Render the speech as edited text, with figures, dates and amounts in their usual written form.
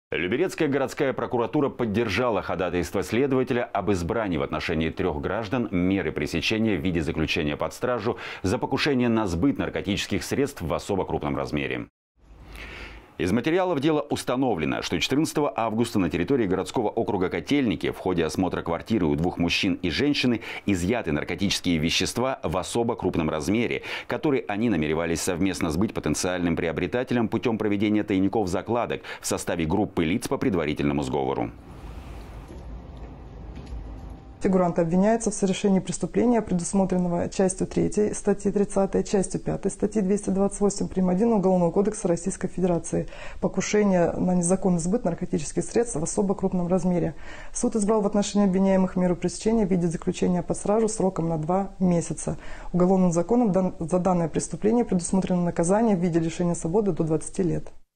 Люберецкая городская прокуратура поддержала ходатайство следователя об избрании в отношении 3 граждан меры пресечения в виде заключения под стражу за покушение на сбыт наркотических средств в особо крупном размере. Из материалов дела установлено, что 14 августа на территории городского округа Котельники в ходе осмотра квартиры у 2 мужчин и женщины изъяты наркотические вещества в особо крупном размере, которые они намеревались совместно сбыть потенциальным приобретателям путем проведения тайников закладок в составе группы лиц по предварительному сговору. Фигурант обвиняется в совершении преступления, предусмотренного частью 3 статьи 30, частью 5 статьи 228 прим. 1 Уголовного кодекса Российской Федерации. Покушение на незаконный сбыт наркотических средств в особо крупном размере. Суд избрал в отношении обвиняемых меру пресечения в виде заключения под стражу сроком на 2 месяца. Уголовным законом за данное преступление предусмотрено наказание в виде лишения свободы до 20 лет.